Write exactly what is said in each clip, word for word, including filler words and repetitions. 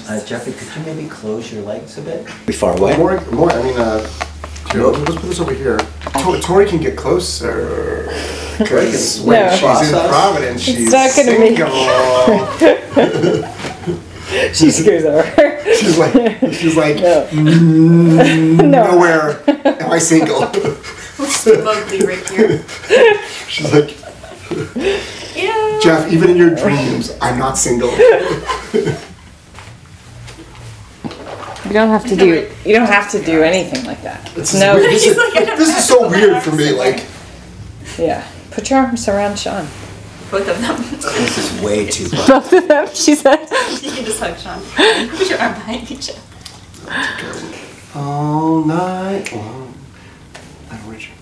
Uh, Jeffrey, could you maybe close your legs a bit? Be far away. More, more. I mean, uh, here, let's put this over here. Tori, Tori can get closer. Because when No. she's in Providence, she's not gonna single. She screws over. She's like, she's like, No. mm, No. nowhere am I single. Mowgli right here. She's like, Yeah. Jeff, even in your dreams, I'm not single. You don't have to do. You don't have to do anything like that. This is No. weird. This is, She's like, I don't this have is so to weird have for me. to Like, Yeah. Put your arms around Sean. Both of them. This is way too far. Both of them. She said. You can just hug Sean. Put your arm behind each other. all night long. I don't reach.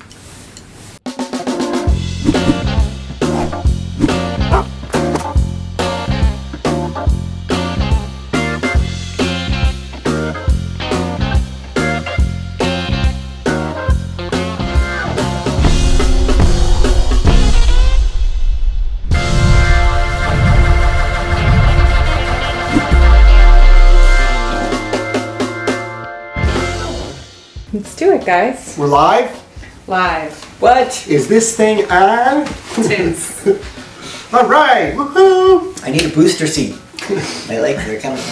Let's do it, guys. We're live. Live. What? Is this thing on? It is. All right. Woohoo! I need a booster seat. My legs are coming.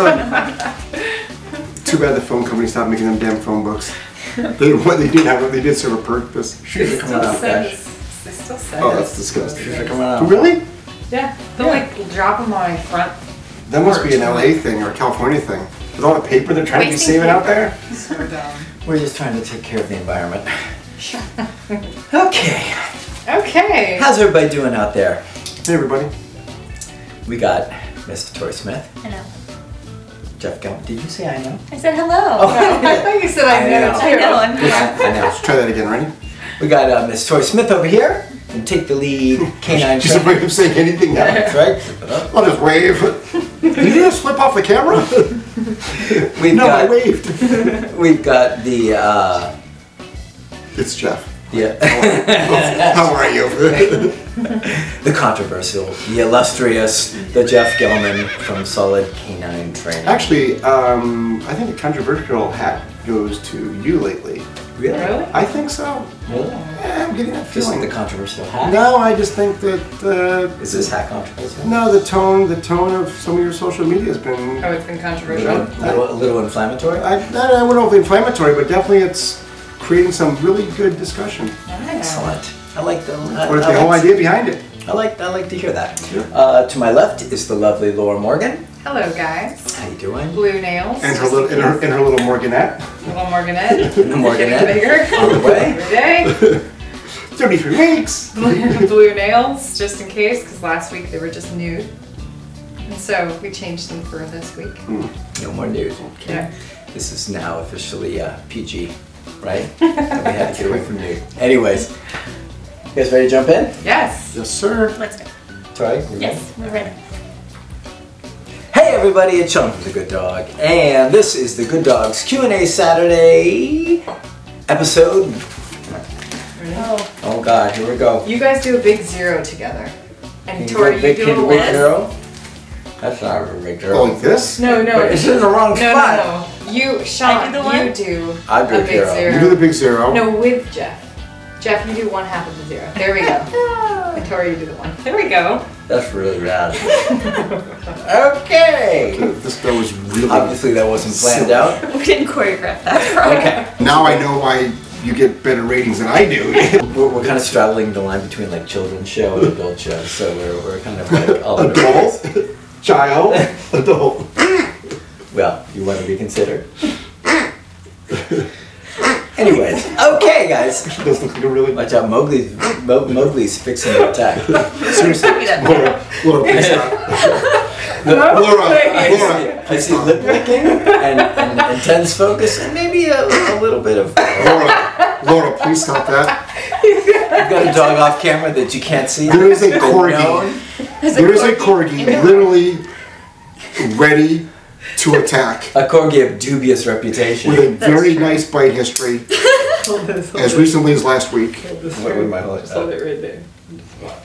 Too bad the phone company stopped making them damn phone books. They what they did have they did serve a purpose. Shoes are coming out, guys. They still say Oh, that's disgusting. Shoes are coming out. Really? Yeah. They'll like drop them on my front. That must be an L A thing or a California thing. With all the paper they're trying to be Wasting saving out paper. there. So dumb. We're just trying to take care of the environment. Okay. Okay. How's everybody doing out there? Hey everybody. We got Mister Tori Smith, Hello. Jeff Gilman. Did you say I know? I said hello. Oh. I thought you said I, I know know. too. I know, I'm here. I know. Let's try that again, ready? We got uh, Miss Tori Smith over here. And take the lead canine Just trainer. afraid of saying anything now. That's right. Flip it up. I'll just wave. Did you just flip off the camera? We've No, I got waved. we've got the uh, It's Jeff. yeah How are you? the controversial, the illustrious, the Jeff Gilman from Solid Canine Training. Actually, um, I think the controversial hat goes to you lately. really? Really? I think so. Really? Yeah, I'm getting that Just like feeling. the controversial hat. No, I just think that uh, Is this hat controversial? no, the tone, the tone of some of your social media has been. Oh, it's been A controversial. little, a little, a little inflammatory. I, I wouldn't know if inflammatory, but definitely it's creating some really good discussion. Excellent. I like the. I, What is I the whole like, idea behind it? I like. I like to hear that. Yeah. Uh, to my left is the lovely Laura Morgan. Hello, guys. How you doing? Blue nails. And her little, in her, in her little Morganette. Little Morganette. The Morganette. Getting bigger. On the way. Every day. thirty-three weeks. Blue, blue nails, just in case, because last week they were just nude. And so we changed them for this week. No more news. Yeah. This is now officially uh, P G, right? And we had to get away from nude. Anyways, you guys ready to jump in? Yes. Yes, sir. Let's go. Sorry. you ready? Yes, we're ready. Hey everybody, it's Sean from The Good Dog, and this is The Good Dog's Q and A Saturday episode. Oh. Oh God, here we go. You guys do a big zero together. And Can you Tori, go you big, do can a you big one. zero? That's not a big Oh, zero. like this? No, no. But it's in the wrong no, spot. no, no. You, Sean, I do the one? you do I do a big zero. zero. You do the big zero. No, with Jeff. Jeff, you do one half of the zero. There we go. And Tori, you do the one. There we go. That's really rad. Okay. This that was really. Obviously that wasn't planned Silly. out. We didn't choreograph that part. Okay. Now I know why you get better ratings than I do. We're, we're kind of straddling the line between like children's show and adult show, so we're, we're kind of like all over the place. Adult, child, adult. Well, you want to be considered. Anyways, okay, guys. She does look like a really. Watch out, Mowgli's, Mo, Mowgli's fixing to attack. Seriously, Give me that. Laura, Laura, please stop. The- Laura, I Laura, see, I see lip licking and, and intense focus and maybe a, a little bit of. Laura, Laura, please stop that. You've got a dog off camera that you can't see. There is a But corgi. known. There is a corgi literally ready to attack A corgi of dubious reputation. with a very true. nice bite history Hold this, hold as this. recently as last week. Hold this What right- would my hold just hold it right there. Just watch.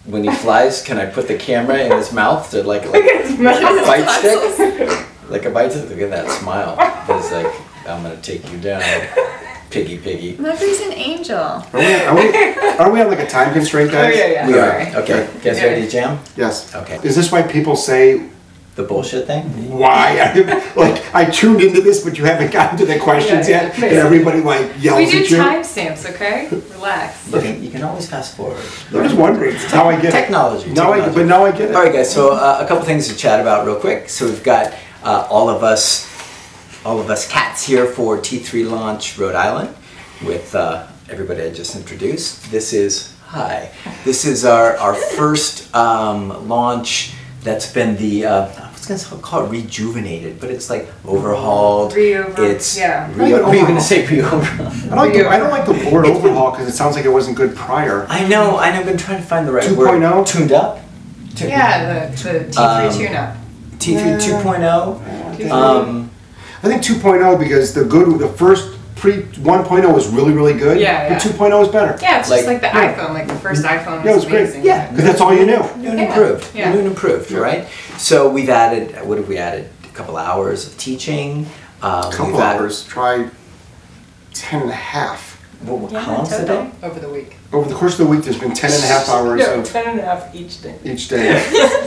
when he flies, can I put the camera in his mouth to like like a bite stick? Like a bite stick. Look at that smile. It's like I'm gonna take you down, piggy piggy. Murphy's an angel. Are we, are, we, are we on like a time constraint, Oh, guys? yeah, yeah. We are. Sorry. Okay. Guys Yeah. ready to jam? Yes. Okay. Is this why people say, The bullshit thing? why? Like, I tuned into this, but you haven't gotten to the questions Yeah, yet, yeah. and everybody like yells We do at you. timestamps, okay? Relax. You can, you can always fast forward. I'm just wondering. It's how I get it. Technology. Now I, technology. but now I get it. All right, guys. So uh, a couple things to chat about real quick. So we've got uh, all of us, all of us cats here for T three launch Rhode Island with uh, everybody I just introduced. This is hi. This is our our first um, launch. That's been the uh, I was gonna call it rejuvenated, but it's like overhauled. Re-over- It's yeah. Re- Like an were you gonna overhaul. say re-over? I, like the, I don't like the word overhaul because it sounds like it wasn't good prior. I know. I know. I've been trying to find the right two word. point oh? Tuned up. Tu- Yeah, the, the T three Um, tune-up. T three two point oh. Um, I think two point oh because the good, the first pre one point oh was really, really good. Yeah, yeah. But two point oh is better. Yeah, it's like- just like the yeah. iPhone, like the first iPhone was Yeah, it was great. amazing. Yeah. Because that's all you knew. New and Yeah, improved. yeah. New and improved, Yeah. right? So we've added, what have we added? A couple hours of teaching. Um, A couple we've added- hours. Try ten and a half. What, what, Yeah, how long's the total. day? Over the week. Over the course of the week, there's been ten and a half hours No, of ten and a half each day. each day.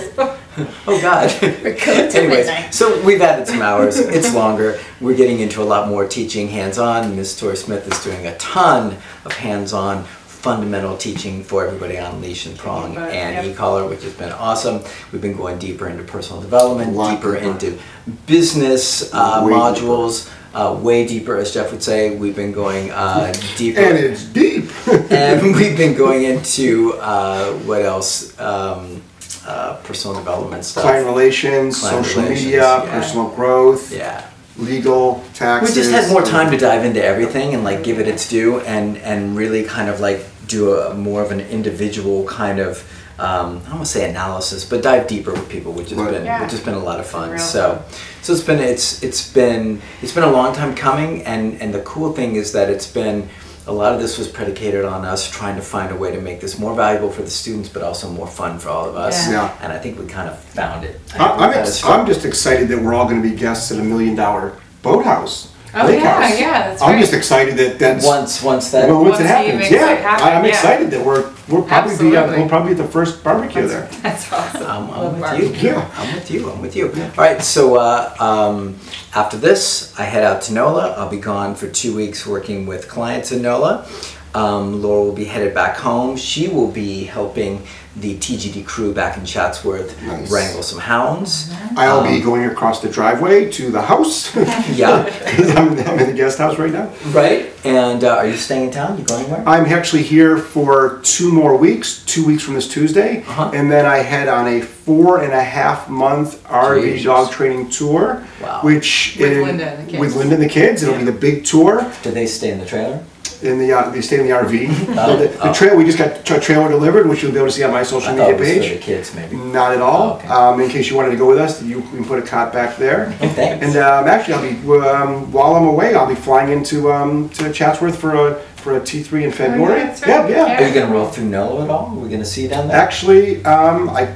Oh God. We're going to Anyways, midnight. so we've added some hours. It's longer. We're getting into a lot more teaching hands-on. Miss Tori Smith is doing a ton of hands-on fundamental teaching for everybody on Leash and Prong But, and yep. e-collar, which has been awesome. We've been going deeper into personal development, A lot deeper deeper. into business uh, Way modules, uh, way deeper, as Jeff would say. We've been going uh, deeper. And it's deep. And we've been going into uh, what else? Um, uh, personal development stuff. Client relations, Client social relations, media, yeah. personal growth, Yeah. legal, We taxes. just had more time to dive into everything and like give it its due and and really kind of like do a more of an individual kind of um, I don't want to say analysis, but dive deeper with people, which has Right. been Yeah. which has been a lot of fun. Real So so it's been it's it's been it's been a long time coming, and and the cool thing is that it's been. A lot of this was predicated on us trying to find a way to make this more valuable for the students, but also more fun for all of us. Yeah. Yeah. And I think we kind of found it. I I- think we I'm, kinda ex- struck- I'm just excited that we're all going to be guests at a million dollar boathouse. Oh, lake yeah, house. yeah, that's I'm right. just excited that that's once once that well, once Once it it happens. makes Yeah, it happen, I- I'm yeah. excited that we're we'll probably be uh, Absolutely. we'll probably be at the first barbecue there. That's awesome. I'm, Love I'm with barbecue. you. Yeah. I'm with you. I'm with you. All right. So uh, um, after this, I head out to NOLA. I'll be gone for two weeks working with clients in NOLA. Um, Laura will be headed back home. She will be helping the T G D crew back in Chatsworth Nice. wrangle some hounds. I'll be Um, going across the driveway to the house. Yeah. 'Cause I'm, I'm in the guest house right now. Right. And uh, are you staying in town? You going anywhere? I'm actually here for two more weeks, two weeks from this Tuesday, Uh-huh. and then I head on a four and a half month R V Jesus. dog training tour, Wow. which With in- Linda and the kids. with Linda and the kids. It'll Yeah. be the big tour Do they stay in the trailer? in the uh, they stay in the R V. Oh, the the oh. trail we just got a trailer delivered, which you'll be able to see on my social I media thought it was page. for the kids, maybe. Not at all. Oh, okay. Um, in case you wanted to go with us, you can put a cot back there. Oh, thanks. And um, actually, I'll be um, while I'm away, I'll be flying into um, to Chatsworth for a for a T three in February. Oh, yeah, that's right. yeah, yeah. Are you going to roll through NOLA at all? Are we going to see you down there? Actually, um, I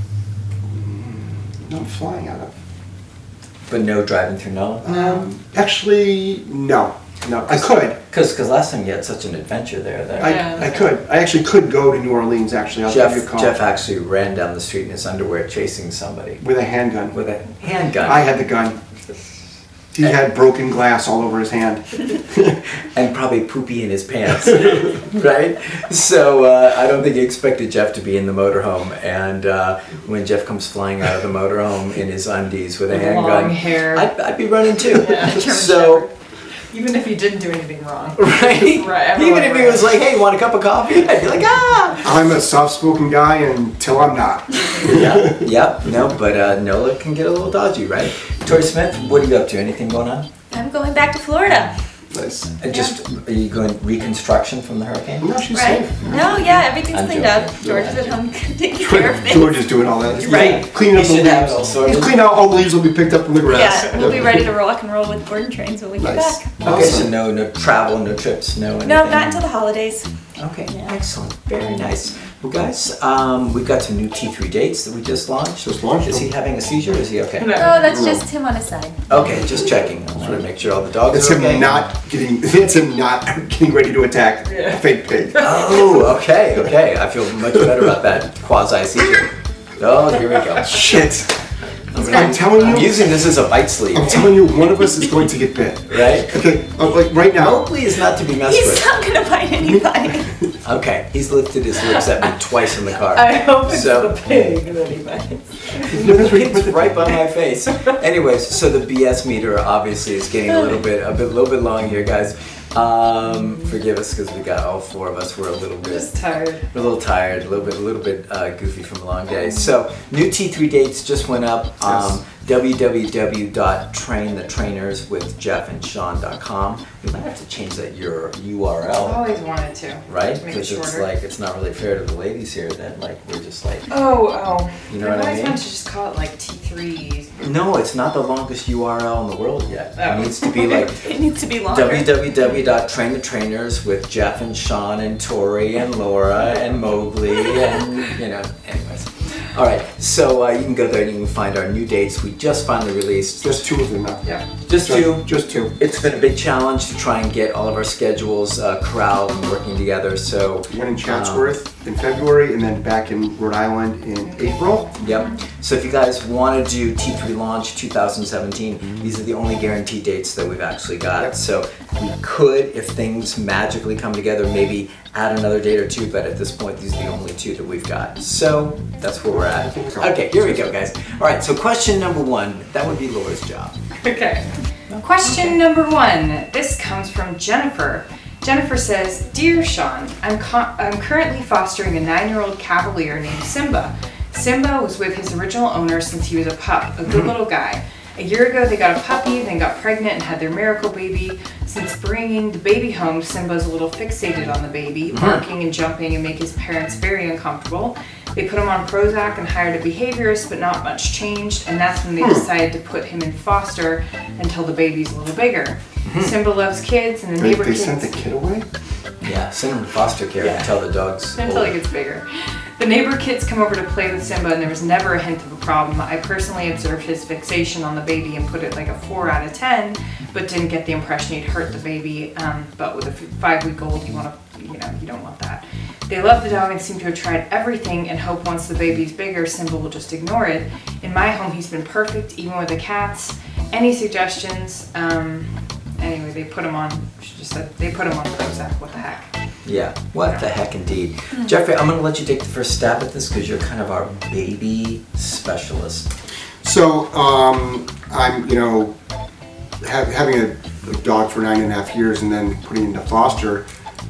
no, I'm flying out of. But no driving through NOLA? Um, actually, no, no. I could. Because last time you had such an adventure there. That I, Yeah, I that's could. I actually could go to New Orleans. Actually, I'll give you a Jeff, call Jeff actually ran down the street in his underwear chasing somebody with a handgun. with a handgun. I had the gun. He had broken glass all over his hand. and probably poopy in his pants, right? So uh, I don't think he expected Jeff to be in the motorhome. And uh, when Jeff comes flying out of the motorhome in his undies with a With handgun, long hair. I'd, I'd be running too. Yeah, German So, Shepherd. Even if he didn't do anything wrong. right? Right, everyone Even if he ran. was like, "Hey, want a cup of coffee?" I'd be like, "Ah." I'm a soft-spoken guy until I'm not. Yeah, yeah, no, but uh, NOLA can get a little dodgy, right? Tori Smith, what are you up to? Anything going on? I'm going back to Florida. Nice. Uh, Just are you going reconstruction from the hurricane? No, she's Right? safe. No, yeah, everything's I'm cleaned joking. up. George is at home taking care of things. George is doing all that. Right. Cleaning up He the should have it all leaves. sorted. He's cleaning out all the leaves will be picked up from the grass. Yeah, we'll be ready to rock and roll with Gordon Trains when we get Nice. back. Okay, so no, no travel, no trips, no anything. No, not until the holidays. Okay, Yeah. excellent. Very nice. Well, guys, um, we've got some new T three dates that we just launched. Just launched Is he them. having a seizure? Is he okay? No. Oh, that's just him on his side. Okay, just checking. I want to make sure all the dogs It's are him okay. not getting. It's him not getting ready to attack a fake pig. Oh, okay, okay. I feel much better about that quasi seizure. Oh, here we go. Shit! I'm telling I'm you. using this as a bite sleeve, I'm telling you, one of us is going to get bit. right? Okay, uh, like right now. Mowgli is not to be messed He's with. not gonna bite anybody. Okay, he's lifted his lips at me twice in the car. I hope it's So- the pig that he bites. The pig's right by my face. Anyways, so the B S meter obviously is getting a little bit, a bit, little bit long here, guys. Um, forgive us because we got all four of us. We're a little bit, Just tired. we're a little tired, a little bit, a little bit uh, goofy from a long day. So new T three dates just went up. Um, w w w dot train the trainers with jeff and sean dot com. We might have to change that your U R I've L, always wanted to. right? To make it Because it's shorter. like it's not really fair to the ladies here that like we're just like. Oh, oh. You know I've what I always mean? wanted to just call it like T three. No, it's not the longest U R L in the world yet. Oh. It needs to be like It needs to be longer. w w w dot train the trainers with Jeff and Sean and Tori and Laura and Mowgli and, you know, anyways. All right, so uh, you can go there and you can find our new dates. We just finally released Just two of them now. Yeah. just two. Just two. It's been a big challenge to try and get all of our schedules uh, corralled and working together. So One in Chatsworth in February, and then back in Rhode Island in April. Yep. So if you guys want to do T three launch two thousand seventeen, these are the only guaranteed dates that we've actually got. Yep. So we could, if things magically come together, maybe add another date or two, but at this point, these are the only two that we've got. So that's where we're at. Okay, here we go, guys. All right, so question number one, that would be Laura's job. Okay. Question number one. This comes from Jennifer. Jennifer says, Dear Sean, I'm, co- I'm currently fostering a nine-year-old Cavalier named Simba. Simba was with his original owner since he was a pup, a good little guy. A year ago, they got a puppy, then got pregnant and had their miracle baby. Since bringing the baby home, Simba's a little fixated on the baby, barking and jumping and make his parents very uncomfortable. They put him on Prozac and hired a behaviorist, but not much changed, and that's when they decided to put him in foster until the baby's a little bigger. Simba loves kids, and the They, neighbor they kids... sent the kid away? Yeah, send him to foster care Yeah. until the dog's Until old. he gets bigger. The neighbor kids come over to play with Simba and there was never a hint of a problem. I personally observed his fixation on the baby and put it like a four out of ten, but didn't get the impression he'd hurt the baby. Um, but with a five week old, you want to, you know, you don't want that. They love the dog and seem to have tried everything and hope once the baby's bigger, Simba will just ignore it. In my home, he's been perfect, even with the cats. Any suggestions? Um, anyway, they put him on, she just said, they put him on Prozac, what the heck. Yeah, what the heck indeed. Jeffrey, I'm going to let you take the first stab at this because you're kind of our baby specialist. So, um, I'm, you know, ha- having a, a dog for nine and a half years and then putting into foster,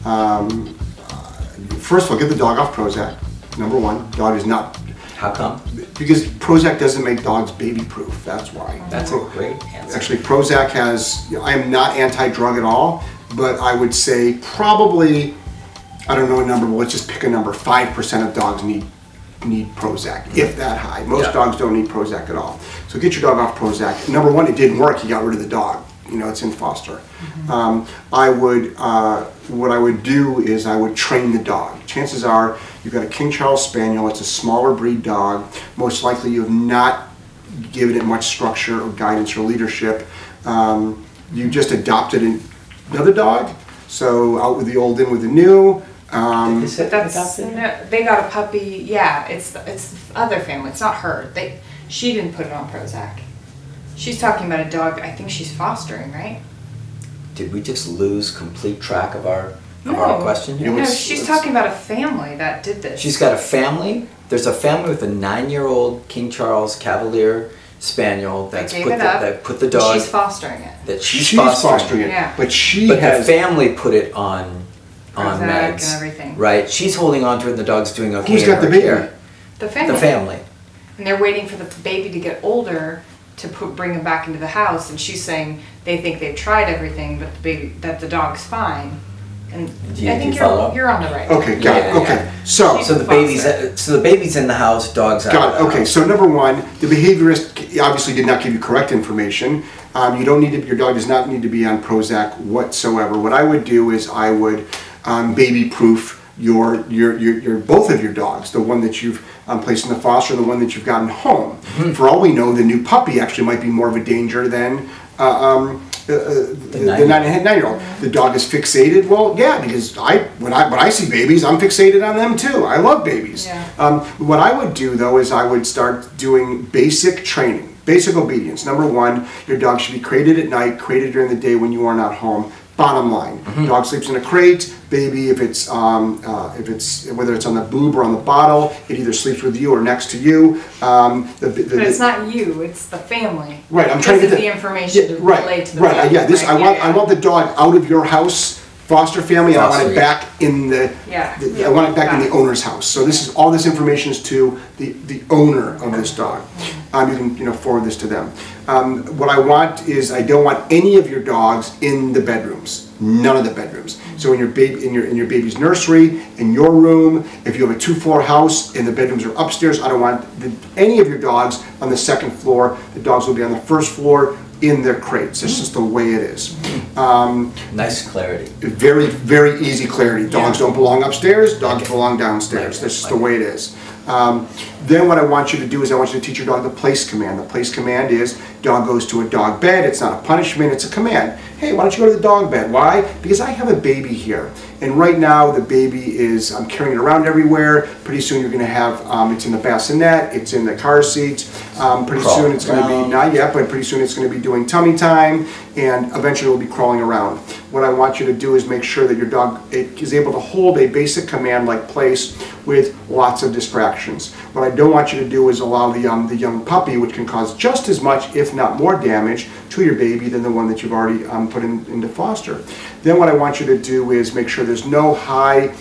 um, uh, first of all, get the dog off Prozac, number one. Dog is not, How come? because Prozac doesn't make dogs baby-proof, that's why. That's a great answer. Actually, Prozac has, I am not anti-drug at all, but I would say probably, I don't know a number, but let's just pick a number, five percent of dogs need need Prozac, if that high. Most Yeah. dogs don't need Prozac at all. So get your dog off Prozac. Number one, it didn't work, you got rid of the dog. You know, it's in foster. Um, I would, uh, what I would do is I would train the dog. Chances are you've got a King Charles Spaniel, it's a smaller breed dog. Most likely you have not given it much structure or guidance or leadership. Um, you just adopted another dog, so out with the old, in with the new. Um, Is it That's adopted? no, they got a puppy. Yeah, it's the, it's the other family. It's not her. They she didn't put it on Prozac. She's talking about a dog. I think she's fostering, right? Did we just lose complete track of our of our question here? You No, would- she's talking about a family that did this. She's got a family. There's a family with a nine-year-old King Charles Cavalier Spaniel They that's gave put it the, up. that put the and dog She's fostering it. that she's, she's fostering. fostering it, Yeah. but she But the has. family put it on on Prozac meds, and everything. right? She's holding on to it, and the dog's doing okay. Who's in got her the baby? care. The family. The family. And they're waiting for the baby to get older to put bring him back into the house. And she's saying they think they've tried everything, but the baby that the dog's fine. And Do you- I do think you you're follow? you're on the right. Okay, got Yeah, it. Okay, yeah. so. So the baby's so the baby's in the house, dog's out. Got of it. the Okay, house. so number one, the behaviorist obviously did not give you correct information. Um, you don't need to, your dog does not need to be on Prozac whatsoever. What I would do is I would um, baby-proof your, your, your, your both of your dogs, the one that you've um, placed in the foster and the one that you've gotten home. Mm-hmm. For all we know, the new puppy actually might be more of a danger than uh, um, uh, the, the nine, nine, nine-year-old. The dog is fixated. Well, yeah, because I when I when I see babies, I'm fixated on them too. I love babies. Yeah. Um, what I would do though is I would start doing basic training, basic obedience. Number one, your dog should be crated at night, crated during the day when you are not home. Bottom line, mm-hmm. Dog sleeps in a crate. Baby, if it's um, uh, if it's whether it's on the boob or on the bottle, it either sleeps with you or next to you. Um, the, the, but it's not you; it's the family. Right. I'm trying to get the, the information yeah, to right, relate to the right. family. Uh, yeah. This right? I yeah, want. yeah. I want the dog out of your house, foster family, and I want it back in the. Yeah. the yeah. I want it back Got in the it. owner's house. So this is all this information is to the the owner of this dog. Um, you can you know forward this to them. Um, what I want is I don't want any of your dogs in the bedrooms. None of the bedrooms. So in your baby, in your in your baby's nursery, in your room, if you have a two-floor house and the bedrooms are upstairs, I don't want the, any of your dogs on the second floor. The dogs will be on the first floor in their crates. That's just the way it is. Um, nice clarity. Very very easy clarity. Dogs Yeah. don't belong upstairs. Dogs Okay. belong downstairs. Like That's just like the way it is. Um, then what I want you to do is I want you to teach your dog the place command. The place command is dog goes to a dog bed. It's not a punishment, it's a command. Hey, why don't you go to the dog bed? Why? Because I have a baby here. And right now the baby is, I'm carrying it around everywhere. Pretty soon you're gonna have, um, it's in the bassinet, it's in the car seat. Um, pretty Crawl soon it's gonna be, around. not yet, but pretty soon it's gonna be doing tummy time, and eventually it will be crawling around. What I want you to do is make sure that your dog is able to hold a basic command like place with lots of distractions. What I don't want you to do is allow the, um, the young puppy, which can cause just as much, if not more damage to your baby than the one that you've already um, put in, into foster. Then what I want you to do is make sure there's no high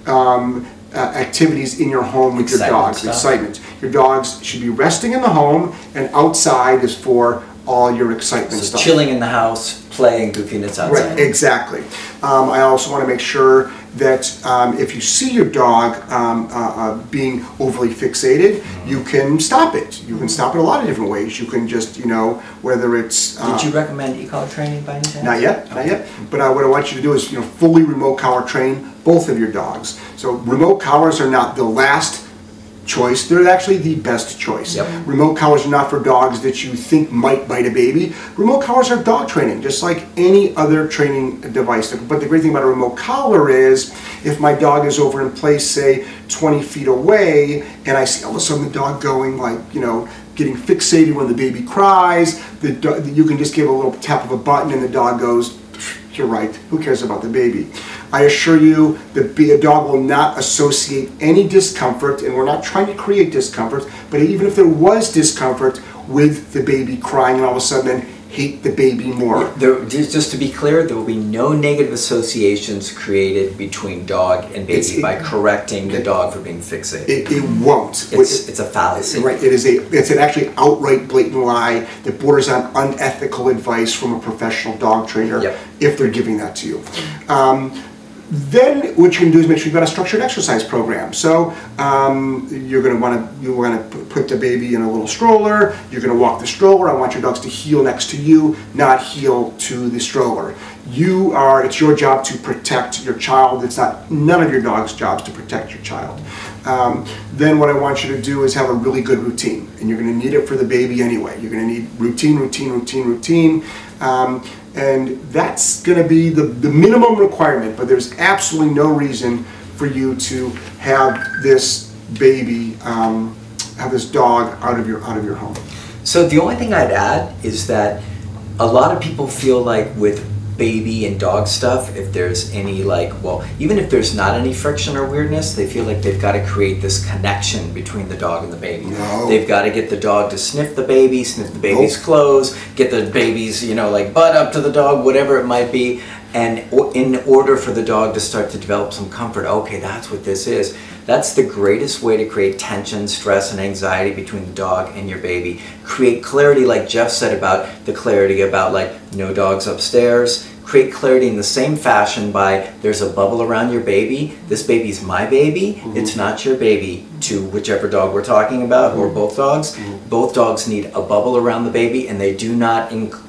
um, uh, activities in your home with Excitement your dogs. stuff. Excitement. Your dogs should be resting in the home, and outside is for all your excitement So stuff. chilling in the house, playing goofiness outside. Right, exactly. Um, I also want to make sure that um, if you see your dog um, uh, uh, being overly fixated, mm-hmm. you can stop it. You can stop it a lot of different ways. You can just, you know, whether it's... Uh, Did you recommend e-collar training by any chance? Not yet, not yet. But uh, what I want you to do is, you know, fully remote collar train both of your dogs. So remote collars are not the last choice, they're actually the best choice. Yep. Remote collars are not for dogs that you think might bite a baby. Remote collars are dog training, just like any other training device. But the great thing about a remote collar is, if my dog is over in place, say twenty feet away, and I see all of a sudden the dog going like, you know, getting fixated when the baby cries, the do- you can just give a little tap of a button and the dog goes, you're right, who cares about the baby? I assure you that a dog will not associate any discomfort, and we're not trying to create discomfort, but even if there was discomfort with the baby crying, and all of a sudden then hate the baby more. There, just just to be clear, there will be no negative associations created between dog and baby It's- it- by correcting the dog for being fixated. It, it won't. it's, it's a fallacy. Right, it is a, it's an actually outright blatant lie that borders on unethical advice from a professional dog trainer, Yep. if they're giving that to you. Um, Then what you can do is make sure you've got a structured exercise program. So um, you're going to want to you want to put the baby in a little stroller. You're going to walk the stroller. I want your dogs to heel next to you, not heel to the stroller. You are. It's your job to protect your child. It's not none of your dog's jobs to protect your child. Um, then what I want you to do is have a really good routine, and you're going to need it for the baby anyway. You're going to need routine, routine, routine, routine. Um, And that's going to be the, the minimum requirement, but there's absolutely no reason for you to have this baby, um, have this dog out of your out of your home. So the only thing I'd add is that a lot of people feel like with baby and dog stuff, if there's any like, well, even if there's not any friction or weirdness, they feel like they've got to create this connection between the dog and the baby. No. They've got to get the dog to sniff the baby, sniff the baby's Nope. clothes, get the baby's, you know, like butt up to the dog, whatever it might be. And o- in order for the dog to start to develop some comfort, okay, that's what this is. That's the greatest way to create tension, stress, and anxiety between the dog and your baby. Create clarity, like Jeff said about the clarity about like no dogs upstairs. Create clarity in the same fashion by there's a bubble around your baby. This baby's my baby. Mm-hmm. It's not your baby, to whichever dog we're talking about, mm-hmm. or both dogs. Mm-hmm. Both dogs need a bubble around the baby, and they do not inc-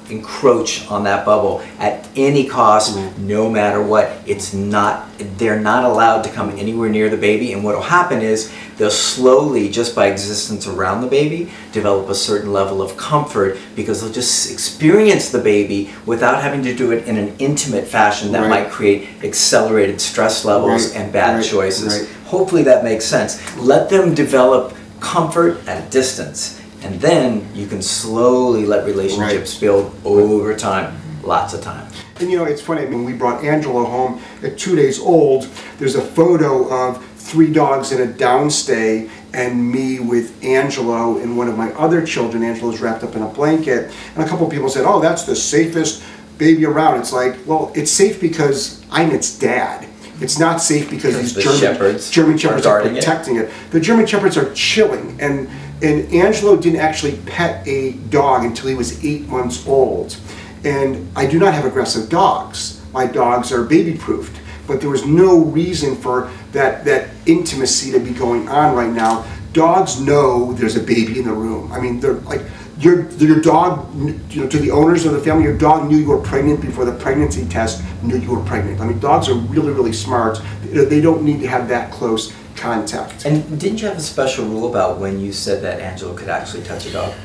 encroach on that bubble at any cost, no matter what. It's not, they're not allowed to come anywhere near the baby, and what will happen is they'll slowly, just by existence around the baby, develop a certain level of comfort because they'll just experience the baby without having to do it in an intimate fashion that Right. might create accelerated stress levels Right. and bad Right. choices. Right. Hopefully that makes sense. Let them develop comfort at a distance, and then you can slowly let relationships build over time, lots of time. And you know, it's funny, I mean, we brought Angelo home at two days old. There's a photo of three dogs in a downstay and me with Angelo and one of my other children. Angelo's wrapped up in a blanket. And a couple of people said, oh, that's the safest baby around. It's like, well, it's safe because I'm its dad. It's not safe because Because these the German shepherds German shepherds are are guarding it. protecting it. The German shepherds are chilling, and and Angelo didn't actually pet a dog until he was eight months old. And I do not have aggressive dogs. My dogs are baby-proofed, but there was no reason for that that intimacy to be going on right now. Dogs know there's a baby in the room. I mean, they're like. Your, your dog, you know, to the owners of the family, your dog knew you were pregnant before the pregnancy test knew you were pregnant. I mean, dogs are really, really smart. They don't need to have that close contact. And didn't you have a special rule about when you said that Angelo could actually touch a dog?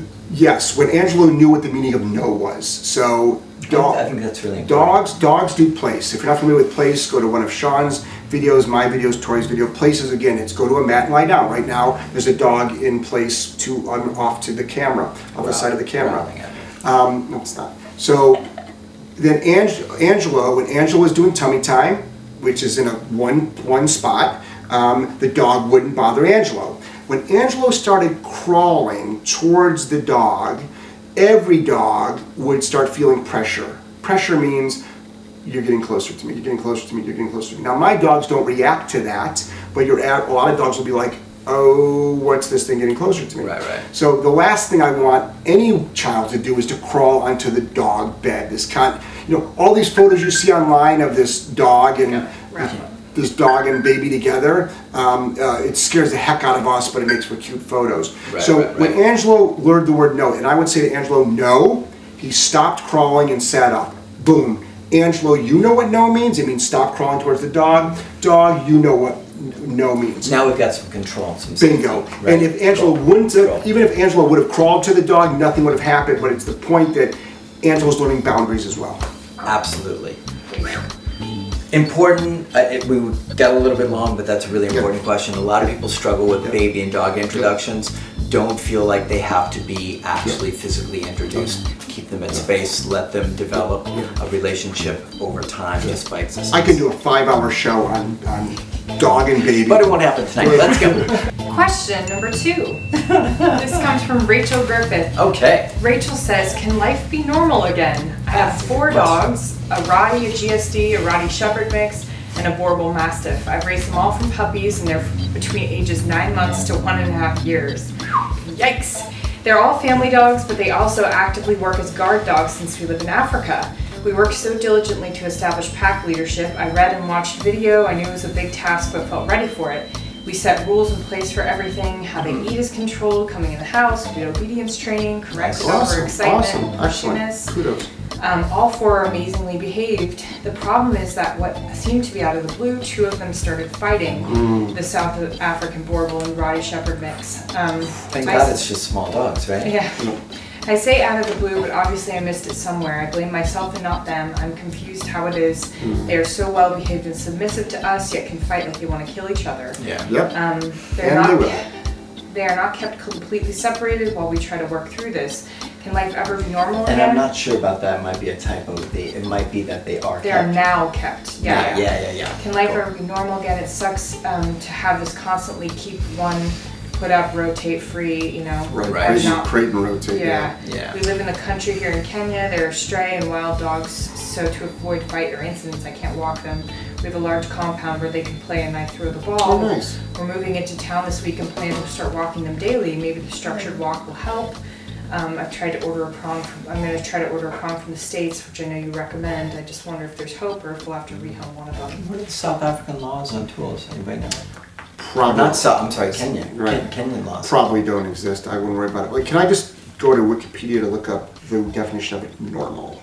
Yes, when Angelo knew what the meaning of no was. So, dog, I think that's really important. dogs, dogs do place. If you're not familiar with place, go to one of Sean's videos, my videos, Tori's video. Places, again, it's go to a mat and lie down. Right now, there's a dog in place to um, off to the camera, off the side of the camera. Um, no, it's not. So then Ange- Angelo, when Angelo was doing tummy time, which is in a one one spot, um, the dog wouldn't bother Angelo. When Angelo started crawling towards the dog, every dog would start feeling pressure. Pressure means you're getting closer to me, you're getting closer to me, you're getting closer to me. Now my dogs don't react to that, but you're at, a lot of dogs will be like, oh, what's this thing getting closer to me? Right, right. So the last thing I want any child to do is to crawl onto the dog bed. This kind, you know, all these photos you see online of this dog and Right. this dog and baby together, um, uh, it scares the heck out of us, but it makes for cute photos. Right, so right, right. when Angelo learned the word no, and I would say to Angelo, no, he stopped crawling and sat up. Boom. Angelo, you know what no means? It means stop crawling towards the dog. Dog, you know what no means. Now we've got some control, some Bingo. safety. Right. And if Angelo Control. wouldn't have, Control. even if Angelo would have crawled to the dog, nothing would have happened, but it's the point that Angelo's learning boundaries as well. Absolutely. Important, uh, it, we got a little bit long, but that's a really important question. A lot of people struggle with Yeah. baby and dog introductions, don't feel like they have to be actually physically introduced. Keep them in space, let them develop a relationship over time just by existence. I can do a five-hour show on, on dog and baby. But it won't happen tonight. Let's go. Question number two. This comes from Rachel Griffith. Okay. Rachel says, can life be normal again? I have four dogs, a Rottie, a G S D, a Rottie Shepherd mix, and a Boerboel Mastiff. I've raised them all from puppies and they're between ages nine months to one and a half years. Yikes. They're all family dogs, but they also actively work as guard dogs since we live in Africa. We worked so diligently to establish pack leadership. I read and watched video. I knew it was a big task, but felt ready for it. We set rules in place for everything. How they eat is controlled, coming in the house, we did obedience training, corrected Awesome, over excitement, awesome, excellent. pushiness. Kudos. Um, all four are amazingly behaved. The problem is that what seemed to be out of the blue, two of them started fighting. Mm. The South African Boerboel and Rottie Shepherd mix. Um, Thank I God s- it's just small dogs, right? Yeah. I say out of the blue, but obviously I missed it somewhere. I blame myself and not them. I'm confused how it is. They are so well behaved and submissive to us, yet can fight like they want to kill each other. Yeah. Yep. Um, they're And they not. will. They are not kept completely separated while we try to work through this. Can life ever be normal And again? I'm not sure about that. It might be a typo. They, it might be that they are They are kept. now kept. Yeah. Yeah, yeah, yeah, yeah. Can life Cool. ever be normal again? It sucks um, to have this constantly keep one, put up, rotate, free. You know. Right, Right. Crate, Not- crate and rotate. Yeah. Yeah. We live in the country here in Kenya. There are stray and wild dogs, so to avoid fight or incidents, I can't walk them. We have a large compound where they can play and I throw the ball. Oh, nice. We're moving into town this week and plan to start walking them daily. Maybe the structured walk will help. Um, I've tried to order a prong from, I'm gonna try to order a prong from the States, which I know you recommend. I just wonder if there's hope or if we'll have to rehome one of them. What are the South African laws on tools? Anybody know? Probably, Not South, I'm sorry, Kenyan. Right. Ken, Kenyan laws. probably don't exist. I wouldn't worry about it. Wait, can I just go to Wikipedia to look up the definition of it, normal.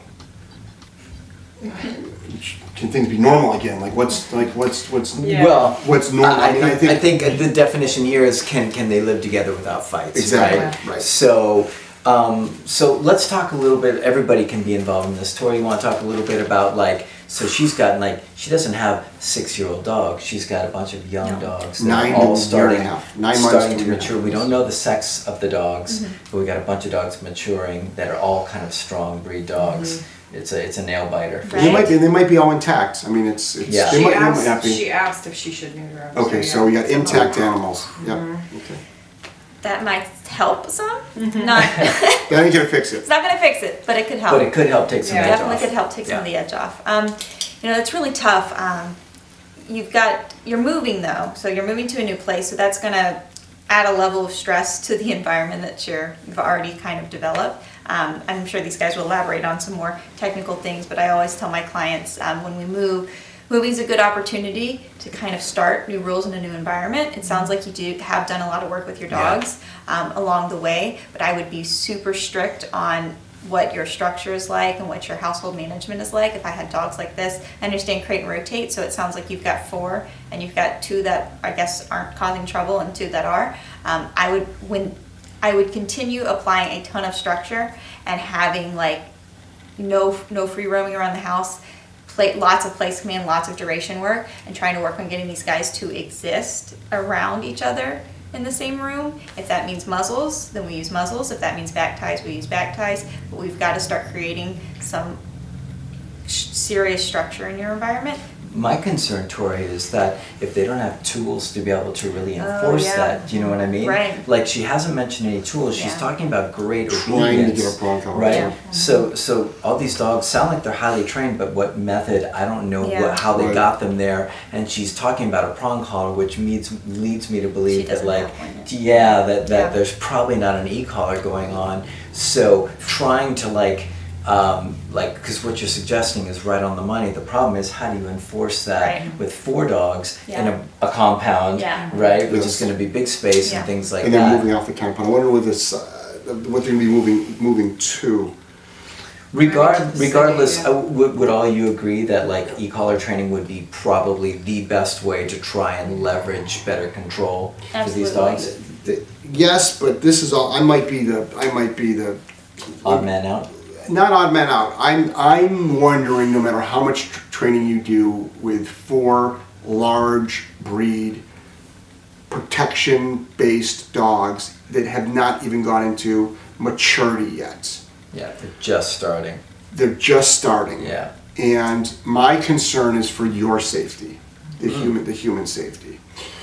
Can things be normal again? Like what's like what's what's Yeah. Well, what's normal? I, I mean, think, I think- I think the definition here is can can they live together without fights? Exactly, Right. right. So. Um, so let's talk a little bit, everybody can be involved in this. Tori, you want to talk a little bit about like, so she's got like, she doesn't have six-year-old dogs, she's got a bunch of young No. dogs that Nine are all to starting, year and a half. Nine months starting to to year and a mature. half. We don't know the sex of the dogs, Mm-hmm. but we got a bunch of dogs maturing that are all kind of strong breed dogs. It's a, it's a nail biter. for Right. They sure. might be they might be all intact. I mean, it's it's Yeah. they She might, they might asked, not be. she asked if she should neuter them. Okay, yeah. so we got intact animals. Yep. Okay. That might help some. Mm-hmm. Not, Yeah, I need you to fix it. it's not going to fix it, but it could help. But it could help take some Yeah. edge Definitely off. could help take some of Yeah. the edge off. Um, you know, it's really tough. Um, you've got, you're moving though, so you're moving to a new place, so that's going to add a level of stress to the environment that you're, you've already kind of developed. Um, I'm sure these guys will elaborate on some more technical things, but I always tell my clients um, when we move, moving is a good opportunity to kind of start new rules in a new environment. It sounds like you do have done a lot of work with your Yeah. dogs um, along the way, but I would be super strict on what your structure is like and what your household management is like. If I had dogs like this, I understand crate and rotate, so it sounds like you've got four and you've got two that I guess aren't causing trouble and two that are. Um, I would when I would continue applying a ton of structure and having like no no free roaming around the house. Play, lots of place command, lots of duration work, and trying to work on getting these guys to exist around each other in the same room. If that means muzzles, then we use muzzles. If that means back ties, we use back ties. But we've got to start creating some sh- serious structure in your environment. My concern, Tori, is that if they don't have tools to be able to really Oh, enforce yeah. that, do you know what I mean? Right. Like she hasn't mentioned any tools. She's Yeah. talking about great Trying to obedience, get a Bronco. right? Yeah. So, so all these dogs sound like they're highly trained, but what method? I don't know Yeah. what, how they Right. got them there. And she's talking about a prong collar, which leads leads me to She believe that, doesn't like, have one yet. yeah, that that Yeah. there's probably not an e-collar going on. So trying to like. Um, like, because what you're suggesting is right on the money. The problem is, how do you enforce that Right. with four dogs in Yeah. a, a compound, Yeah. right? Which Yes. is going to be big space Yeah. and things like And then that. moving off the compound. I wonder what this uh, what they're gonna be moving moving to. Regard, Right. regardless, Yeah. uh, would, would all you agree that like e-collar training would be probably the best way to try and leverage better control for these Absolutely. dogs? The- Yes, but this is all. I might be the. I might be the. Odd man out. Not odd man out. I'm I'm wondering, no matter how much tr- training you do with four large breed protection based dogs that have not even gone into maturity yet. Yeah, they're just starting. They're just starting. Yeah. And my concern is for your safety, the Mm. human the human safety.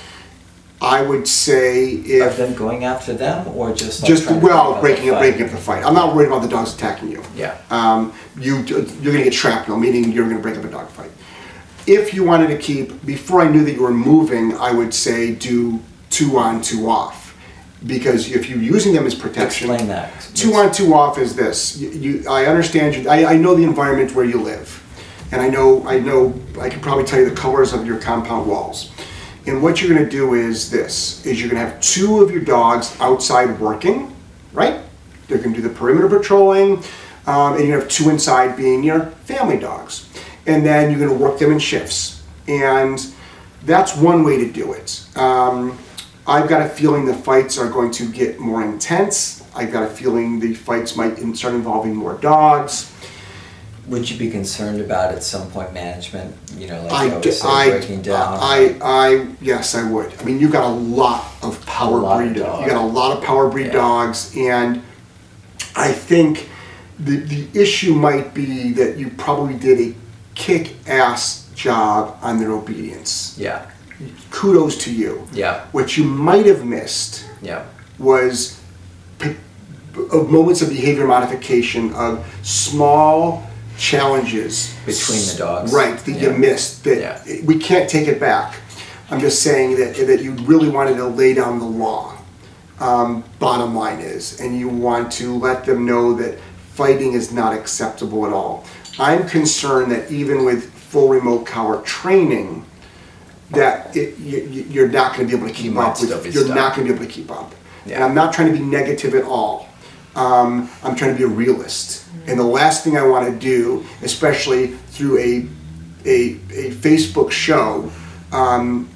I would say Are if them going after them or just like just trying to well break breaking up up the breaking up the fight. I'm not worried about the dogs attacking you. Yeah. Um, you you're gonna get shrapnel, meaning you're gonna break up a dog fight. If you wanted to keep, before I knew that you were moving, I would say do two on, two off, because if you're using them as protection, Explain that. two on, two off is this. You, you I understand you. I, I know the environment where you live, and I know I know I can probably tell you the colors of your compound walls. And what you're going to do is this: is you're going to have two of your dogs outside working, right? They're going to do the perimeter patrolling, um, and you have two inside being your family dogs. And then you're going to work them in shifts, and that's one way to do it. Um, I've got a feeling the fights are going to get more intense. I've got a feeling the fights might in- start involving more dogs. Would you be concerned about at some point management? You know, like I, you d- always say, I, breaking down. I, I, yes, I would. I mean, you've got a lot of power A lot of breed. dogs. You got a lot of power breed Yeah. dogs, and I think the the issue might be that you probably did a kick-ass job on their obedience. Yeah. Kudos to you. Yeah. What you might have missed Yeah. was p- of moments of behavior modification, of small challenges Between the dogs. right, that you Yeah. missed, that Yeah. we can't take it back. I'm just saying that that you really wanted to lay down the law, um, bottom line is, and you want to let them know that fighting is not acceptable at all. I'm concerned that even with full remote collar training, that it, you, you- you're not going to be able to keep might up with. still be You're stuck. not going to be able to keep up. And Yeah. I'm not trying to be negative at all. um, I'm trying to be a realist. And the last thing I want to do, especially through a, a, a Facebook show, um,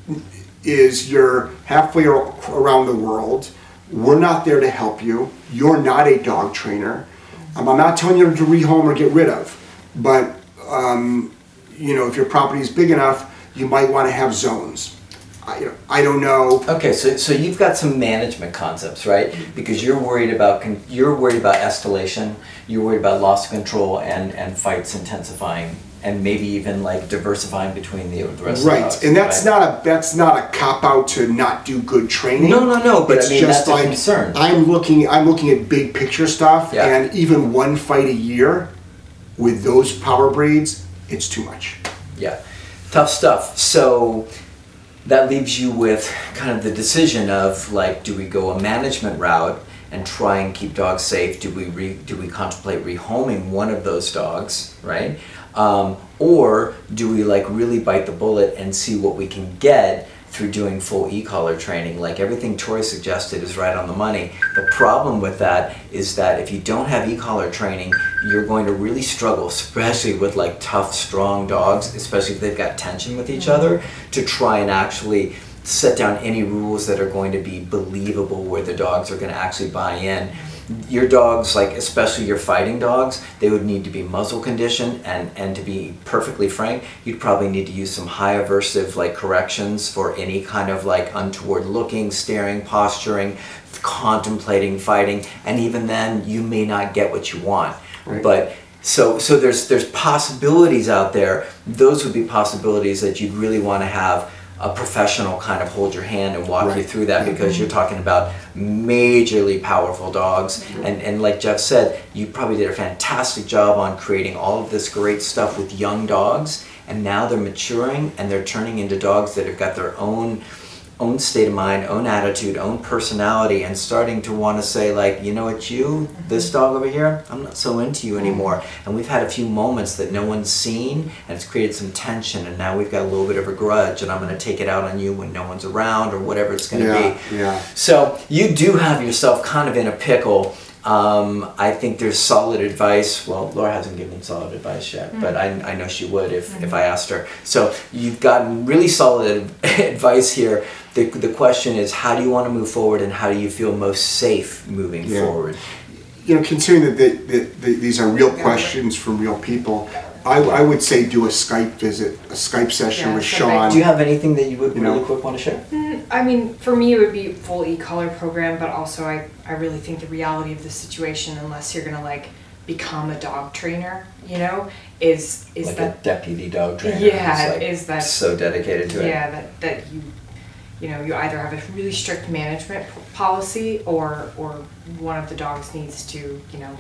is you're halfway ar- around the world. We're not there to help you. You're not a dog trainer. Um, I'm not telling you to rehome or get rid of, but um, you know, if your property is big enough, you might want to have zones. I, you know, I don't know. Okay, so so you've got some management concepts, right? Because you're worried about con- you're worried about escalation. You're worried about loss of control and and fights intensifying, and maybe even like diversifying between the, the rest Right, of the dogs. and that's right? not a that's not a cop out to not do good training. No, no, no, but I It's mean, just that's a like concern. I'm looking I'm looking at big picture stuff, Yeah. and even one fight a year with those power breeds, it's too much. Yeah, tough stuff. So that leaves you with kind of the decision of like, do we go a management route and try and keep dogs safe? Do we re, do we contemplate rehoming one of those dogs, right? Um, or do we like really bite the bullet and see what we can get through doing full e-collar training? Like everything Tori suggested is right on the money. The problem with that is that if you don't have e-collar training, you're going to really struggle, especially with like tough, strong dogs, especially if they've got tension with each other, to try and actually set down any rules that are going to be believable where the dogs are going to actually buy in. Your dogs, like especially your fighting dogs, they would need to be muzzle conditioned, and, and to be perfectly frank, you'd probably need to use some high aversive like corrections for any kind of like untoward looking, staring, posturing, contemplating fighting, and even then you may not get what you want. Right. But so so there's there's possibilities out there. Those would be possibilities that you'd really want to have a professional kind of hold your hand and walk Right. you through that, because you're talking about majorly powerful dogs. And, and like Jeff said, you probably did a fantastic job on creating all of this great stuff with young dogs, and now they're maturing and they're turning into dogs that have got their own own state of mind, own attitude, own personality, and starting to want to say like, you know what, you, this dog over here, I'm not so into you anymore. And we've had a few moments that no one's seen, and it's created some tension, and now we've got a little bit of a grudge, and I'm going to take it out on you when no one's around, or whatever it's going to Yeah, be. yeah. So you do have yourself kind of in a pickle. Um, I think there's solid advice. Well, Laura hasn't given solid advice yet, mm. but I, I know she would if, mm. if I asked her. So you've gotten really solid advice here. The, the question is, how do you want to move forward, and how do you feel most safe moving Yeah. forward? You know, considering that, the, the, the, these are real questions from real people, I, I would say do a Skype visit, a Skype session Yeah, with so Sean. Do you have anything that you would You really know. quick want to share? Mm, I mean, for me, it would be full e-collar program, but also I, I really think the reality of the situation, unless you're gonna like become a dog trainer, you know, is is Like that a deputy dog trainer. Yeah, who's, like, is that- so dedicated to it? yeah that that you you know you either have a really strict management p- policy, or or one of the dogs needs to you know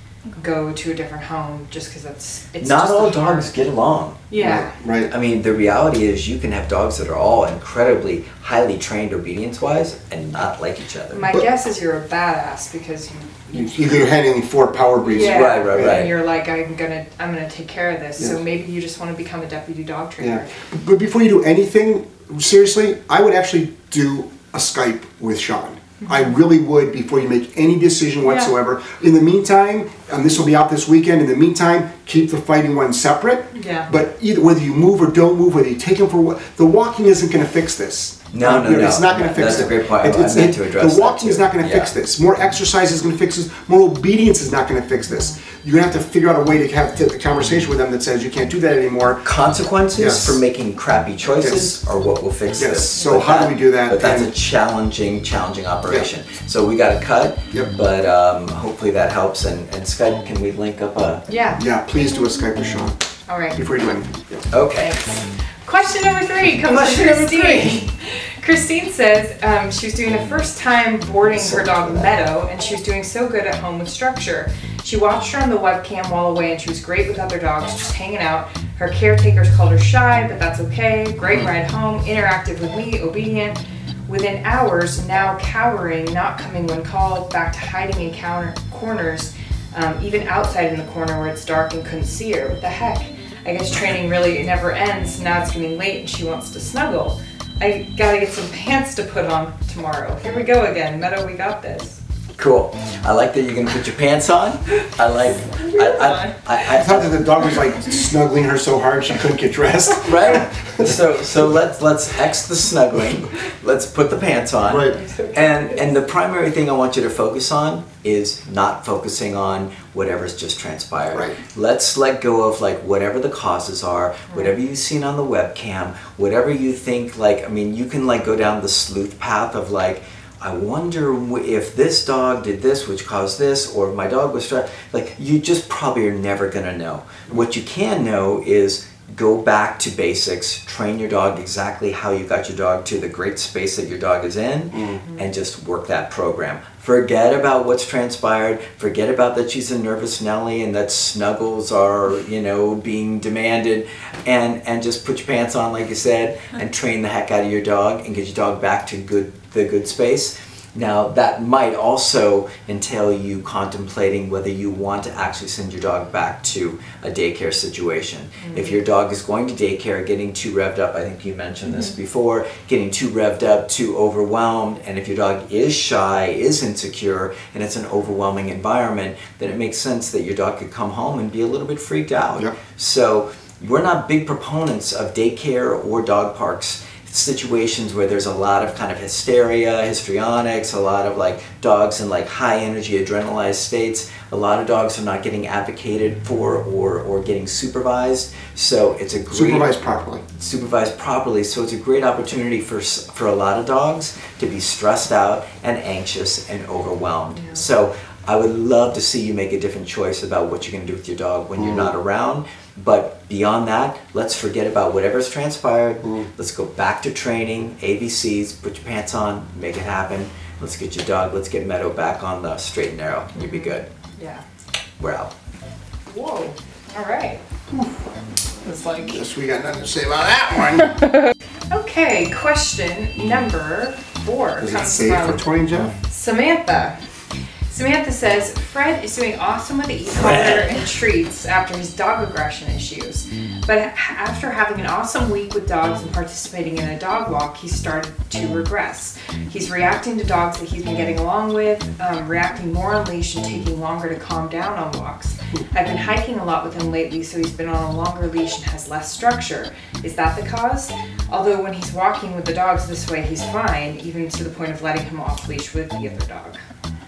go to a different home just because that's it's Not just all the hard- dogs get along. Yeah. Right. I mean, the reality is you can have dogs that are all incredibly highly trained obedience-wise and not like each other. My But- guess is you're a badass because you. You, you're handling four power breeds. Yeah, Right, right, right. And you're like, I'm gonna, I'm gonna take care of this. So Yes. maybe you just want to become a deputy dog trainer. Yeah. But before you do anything, seriously, I would actually do a Skype with Sean. I really would, before you make any decision whatsoever. In the meantime, and this will be out this weekend, in the meantime, keep the fighting one separate. Yeah. But either whether you move or don't move, whether you take him for what, the walking isn't going to fix this. No, no, You know, no. It's not going to fix That's it. a great point. I- It- I it's- meant it- to address The that walking is too. not going to Yeah. fix this. More exercise is going to fix this. More obedience is not going to fix this. You're going to have to figure out a way to have a conversation with them that says you can't do that anymore. Consequences Yes. for making crappy choices Yes. are what will fix Yes. this. So But how do we do that? But that's And- a challenging, challenging operation. So we got to cut, Yep. but um, hopefully that helps. And, and Skype, can we link up a... Yeah. Yeah, please do a Skype with Sean All right. before you do anything. Yeah. Okay. Thanks. Question number three comes Question from number Christine. Christine says um, she was doing the first time boarding So her dog much for that. Meadow, and she was doing so good at home with structure. She watched her on the webcam while away, and she was great with other dogs, just hanging out. Her caretakers called her shy, but that's okay. Great ride home, interactive with me, obedient. Within hours, now cowering, not coming when called, back to hiding in counter corners, um, even outside in the corner where it's dark and couldn't see her. What the heck? I guess training really never ends. Now it's getting late and she wants to snuggle. I gotta get some pants to put on tomorrow. Here we go again. Meadow, we got this. Cool. I like that you're gonna put your pants on. I like. I, I, I, I thought that the dog was like snuggling her so hard she couldn't get dressed. Right. So so let's let's X the snuggling. Let's put the pants on. Right. And and the primary thing I want you to focus on is not focusing on whatever's just transpired. Right. Let's let go of like whatever the causes are, whatever you've seen on the webcam, whatever you think. Like I mean, you can like go down the sleuth path of like, I wonder if this dog did this, which caused this, or if my dog was stressed. Like, you just probably are never gonna know. What you can know is go back to basics, train your dog exactly how you got your dog to the great space that your dog is in, mm-hmm. and just work that program. Forget about what's transpired, forget about that she's a nervous Nelly and that snuggles are, you know, being demanded, and, and just put your pants on, like you said, and train the heck out of your dog and get your dog back to good the good space. Now that might also entail you contemplating whether you want to actually send your dog back to a daycare situation. Mm-hmm. If your dog is going to daycare, getting too revved up, I think you mentioned mm-hmm. this before, getting too revved up, too overwhelmed, and if your dog is shy, is insecure, and it's an overwhelming environment, then it makes sense that your dog could come home and be a little bit freaked out. Yep. So we're not big proponents of daycare or dog parks situations where there's a lot of kind of hysteria, histrionics, a lot of like dogs in like high energy adrenalized states. A lot of dogs are not getting advocated for or, or getting supervised. So it's a great... Supervised properly. Supervised properly. So it's a great opportunity for, for a lot of dogs to be stressed out and anxious and overwhelmed. Yeah. So I would love to see you make a different choice about what you're going to do with your dog when mm. you're not around. But beyond that, let's forget about whatever's transpired. Mm. Let's go back to training, A B Cs, put your pants on, make it happen. Let's get your dog, let's get Meadow back on the straight and narrow. You'll be good. Yeah. We're out. Whoa. All right. It's like... Guess we got nothing to say about that one. Okay, question number four. Is it safe for twenty, Jeff? Samantha. Samantha says, Fred is doing awesome with e-collar and treats after his dog aggression issues. But after having an awesome week with dogs and participating in a dog walk, he started to regress. He's reacting to dogs that he's been getting along with, um, reacting more on leash and taking longer to calm down on walks. I've been hiking a lot with him lately, so he's been on a longer leash and has less structure. Is that the cause? Although when he's walking with the dogs this way, he's fine, even to the point of letting him off leash with the other dog.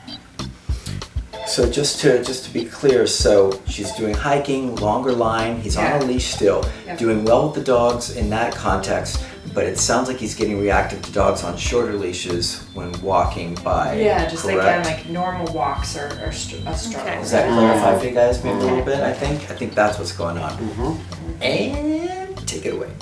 So just to just to be clear, so she's doing hiking, longer line, he's yeah. on a leash still, yeah. doing well with the dogs in that context, but it sounds like he's getting reactive to dogs on shorter leashes when walking by. Yeah, just correct? again, like normal walks are, are str a struggle. Okay. Does that clarify for you guys maybe a little bit, I think? I think that's what's going on. Mm-hmm. And take it away.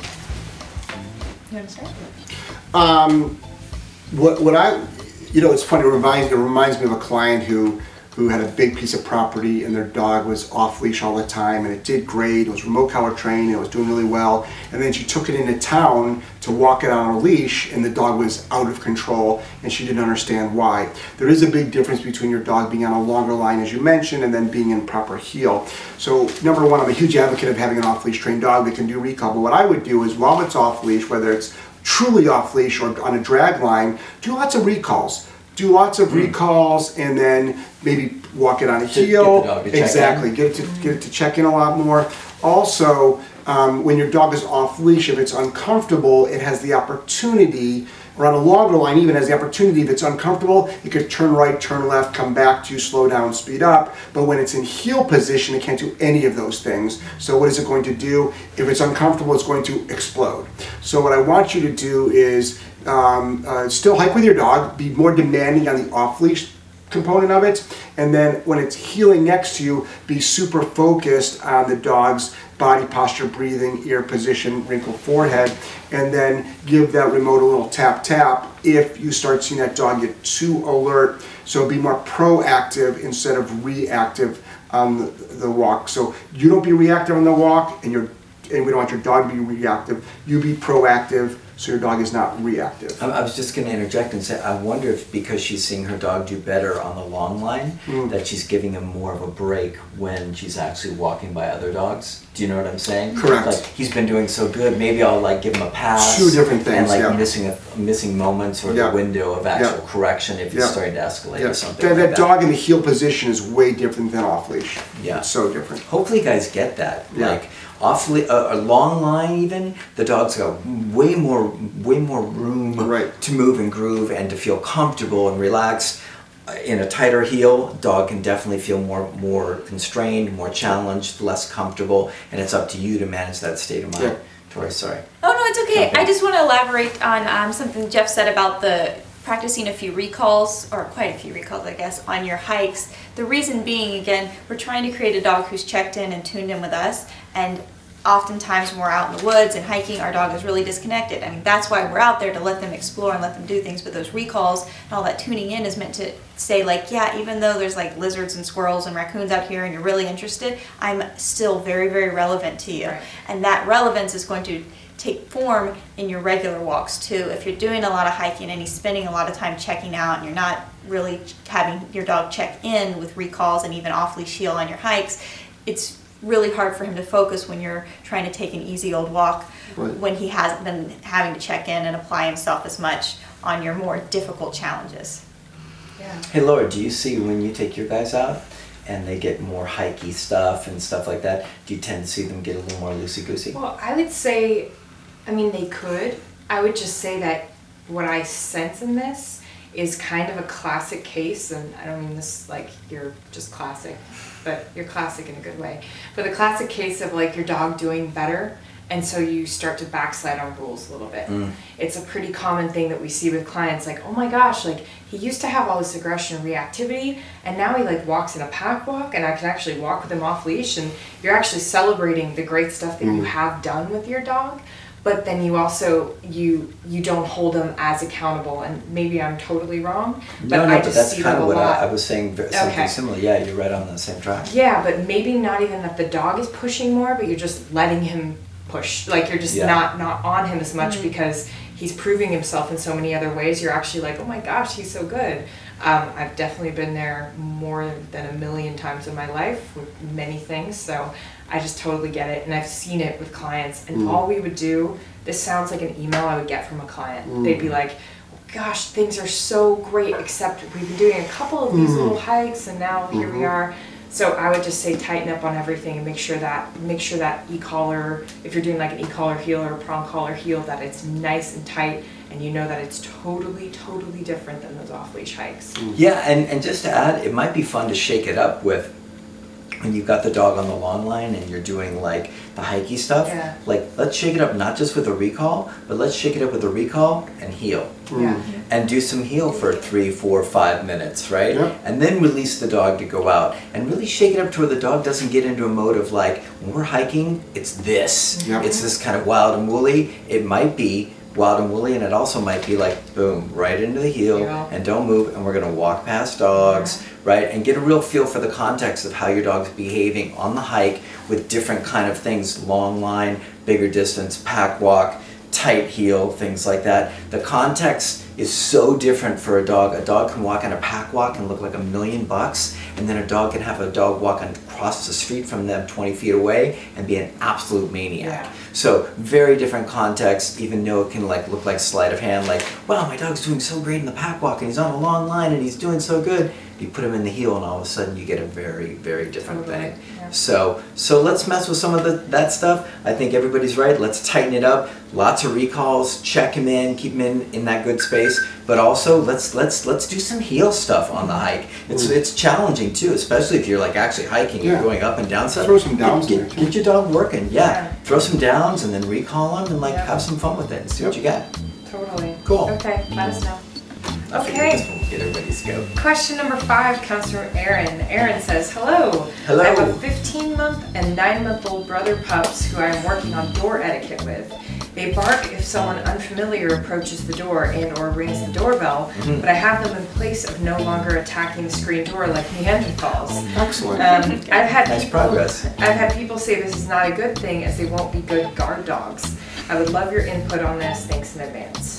You understand? Um, what, what I, you know, it's funny, it reminds, it reminds me of a client who who had a big piece of property and their dog was off leash all the time and it did great, it was remote collar trained, it was doing really well, and then she took it into town to walk it on a leash and the dog was out of control and she didn't understand why. There is a big difference between your dog being on a longer line, as you mentioned, and then being in proper heel. So number one, I'm a huge advocate of having an off leash trained dog that can do recall, but what I would do is while it's off leash, whether it's truly off leash or on a drag line, do lots of recalls. Do lots of recalls and then maybe walk it on a heel. Get the dog to check exactly. in. Get it to get it to check in a lot more. Also, um, when your dog is off leash, if it's uncomfortable, it has the opportunity, or on a longer line even has the opportunity, if it's uncomfortable, it could turn right, turn left, come back to you, slow down, speed up. But when it's in heel position, it can't do any of those things. So what is it going to do? If it's uncomfortable, it's going to explode. So what I want you to do is Um, uh, still hike with your dog, be more demanding on the off-leash component of it, and then when it's heeling next to you, be super focused on the dog's body posture, breathing, ear position, wrinkled forehead, and then give that remote a little tap tap if you start seeing that dog get too alert. So be more proactive instead of reactive on the, the walk. So you don't be reactive on the walk, and, you're, and we don't want your dog to be reactive. You be proactive, so your dog is not reactive. I was just going to interject and say, I wonder if because she's seeing her dog do better on the long line, mm. that she's giving him more of a break when she's actually walking by other dogs. Do you know what I'm saying? Correct. Like he's been doing so good, maybe I'll like give him a pass. Two different things, And like yeah. missing a, missing moments or Yeah. the window of actual Yeah. correction if he's Yeah. starting to escalate Yeah. or something That, like that that. dog in the heel position is way different than off leash. Yeah. It's so different. Hopefully you guys get that. Yeah. Like off li- a, a long line even, the dog's got way more way more room Right. to move and groove and to feel comfortable and relaxed. Uh, In a tighter heel, dog can definitely feel more more constrained, more challenged, less comfortable, and it's up to you to manage that state of mind. Yeah. Tori, sorry. Oh no, it's okay. Okay. I just want to elaborate on um, something Jeff said about the practicing a few recalls, or quite a few recalls, I guess, on your hikes. The reason being, again, we're trying to create a dog who's checked in and tuned in with us, and oftentimes when we're out in the woods and hiking, our dog is really disconnected. I mean, that's why we're out there, to let them explore and let them do things, but those recalls and all that tuning in is meant to say, like, yeah, even though there's like lizards and squirrels and raccoons out here and you're really interested, I'm still very, very relevant to you. Right. And that relevance is going to take form in your regular walks too. If you're doing a lot of hiking and he's spending a lot of time checking out and you're not really having your dog check in with recalls and even off-leash heel on your hikes, it's really hard for him to focus when you're trying to take an easy old walk, Right. when he hasn't been having to check in and apply himself as much on your more difficult challenges. Yeah. Hey Laura, do you see when you take your guys out and they get more hikey stuff and stuff like that, do you tend to see them get a little more loosey-goosey? Well, I would say, I mean, they could. I would just say that what I sense in this is kind of a classic case, and I don't mean this like you're just classic, but you're classic in a good way. But the classic case of like your dog doing better, and so you start to backslide on rules a little bit. Mm. It's a pretty common thing that we see with clients, like, oh my gosh, like he used to have all this aggression and reactivity, and now he like walks in a pack walk, and I can actually walk with him off leash, and you're actually celebrating the great stuff that you Mm. have done with your dog. But then you also, you you don't hold them as accountable, and maybe I'm totally wrong, but No, no, I but just that's see kind that of a what lot. I, I was saying, v- something Okay. similar. Yeah, you're right on the same track. Yeah, but maybe not even that the dog is pushing more, but you're just letting him push. Like you're just Yeah. not not on him as much because he's proving himself in so many other ways. You're actually like, oh my gosh, he's so good. Um, I've definitely been there more than a million times in my life with many things, so I just totally get it, and I've seen it with clients. And Mm. all we would do, this sounds like an email I would get from a client. Mm. They'd be like, gosh, things are so great, except we've been doing a couple of these Mm. little hikes, and now here we Mhm. are. So I would just say tighten up on everything and make sure that make sure that e-collar, if you're doing like an e-collar heel or a prong collar heel, that it's nice and tight, and you know that it's totally, totally different than those off-leash hikes. Yeah, and, and just to add, it might be fun to shake it up with when you've got the dog on the long line and you're doing like the hikey stuff. Yeah. Like, let's shake it up not just with a recall, but let's shake it up with a recall and heel. Yeah. And do some heel for three, four, five minutes, right? Yep. And then release the dog to go out and really shake it up to where the dog doesn't get into a mode of like, when we're hiking, it's this. Yep. It's this kind of wild and woolly. It might be wild and woolly, and it also might be like, boom, right into the heel, Yeah. and don't move, and we're gonna walk past dogs, right? And get a real feel for the context of how your dog's behaving on the hike with different kind of things, long line, bigger distance, pack walk, tight heel, things like that. The context is so different for a dog. A dog can walk on a pack walk and look like a million bucks, and then a dog can have a dog walk across the street from them twenty feet away and be an absolute maniac. Yeah. So very different context, even though it can like look like sleight of hand, like, wow, my dog's doing so great in the pack walk and he's on a long line and he's doing so good. You put him in the heel and all of a sudden you get a very, very different Totally, thing. yeah. So so let's mess with some of the, that stuff. I think everybody's right. Let's tighten it up. Lots of recalls, check him in, keep him in, in that good space. But also let's let's let's do some heel stuff on the hike. It's Mm. it's challenging too, especially if you're like actually hiking, Yeah. you're going up and down stuff. Throw some downs Get, in get, there, too. get your dog working, yeah. Yeah. Throw some downs and then recall him and like Yeah. have some fun with it and see what Yep. you got. Totally. Cool. Okay, let us know. I figured Okay. this one would get everybody's scope. Question number five comes from Aaron. Aaron says, hello. Hello. I have a fifteen month and nine month old brother pups who I am working on door etiquette with. They bark if someone unfamiliar approaches the door and or rings the doorbell, Mhm. but I have them in place of no longer attacking the screen door like Neanderthals. Excellent. Um, I've had Nice people, progress. I've had people say this is not a good thing as they won't be good guard dogs. I would love your input on this. Thanks in advance.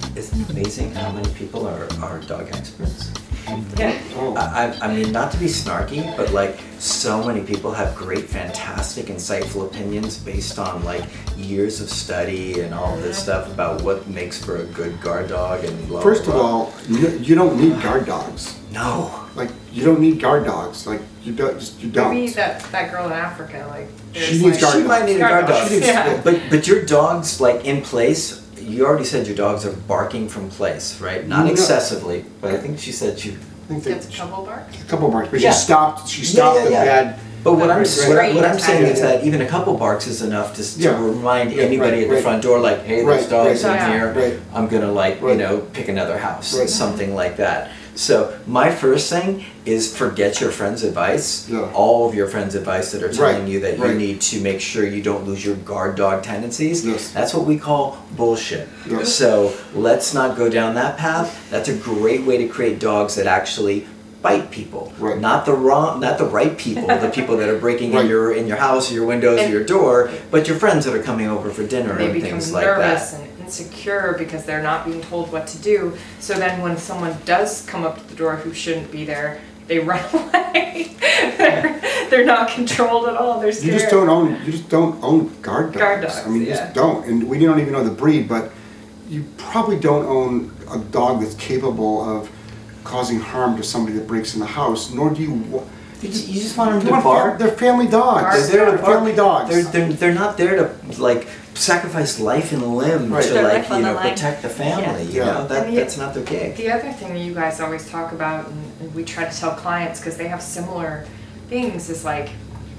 isn't it amazing how many people are, are dog experts? Yeah. Oh. I, I I mean, not to be snarky, but like so many people have great, fantastic, insightful opinions based on like years of study and all this stuff about what makes for a good guard dog and blah, First blah, of blah. all, you, you don't need guard dogs. No. Like, you don't need guard dogs. Like, you don't. Just, you don't. Maybe that, that girl in Africa, like, there's She needs like, guard She might need a guard Guard dog. dogs, yeah. But but your dog's like in place. You already said your dogs are barking from place, right? Not No. excessively, but I think she said she. I think Gets a that couple barks. a couple barks, but Yeah. she stopped. She Yeah, stopped yeah, the yeah. bad. But what I'm Right. what, I- what I'm Right. saying is Yeah. that even a couple barks is enough to, to Yeah. remind Yeah, anybody right, at the right. front door, like, hey, there's Right, dogs right. in Yeah. here. Right. I'm gonna like you Right. know pick another house, Right. something like that. So my first thing is forget your friend's advice. Yeah. All of your friends' advice that are telling Right, you that you right. need to make sure you don't lose your guard dog tendencies. Yes. That's what we call bullshit. Yes. So let's not go down that path. That's a great way to create dogs that actually bite people. Right. Not the wrong, not the right people, the people that are breaking in Right. your in your house, or your windows, or And- your door, but your friends that are coming over for dinner They and become things like nervous that. and insecure because they're not being told what to do. So then when someone does come up to the door who shouldn't be there, they run away. they're, they're not controlled at all. They're scared. You just don't own. You just don't own guard dogs. Guard dogs, I mean, you yeah. just don't. And we don't even know the breed, but you probably don't own a dog that's capable of causing harm to somebody that breaks in the house. Nor do you. wa- You just, you just want them You to want bark. fam- they're family dogs. Guard They're there to They're bark. family dogs. They're, they're, they're not there to like sacrifice life and limb Right. to Their like life on you the know line. protect the family. You Yeah. know that And the- that's not their gig. The other thing that you guys always talk about, and, and we try to tell clients because they have similar things, is like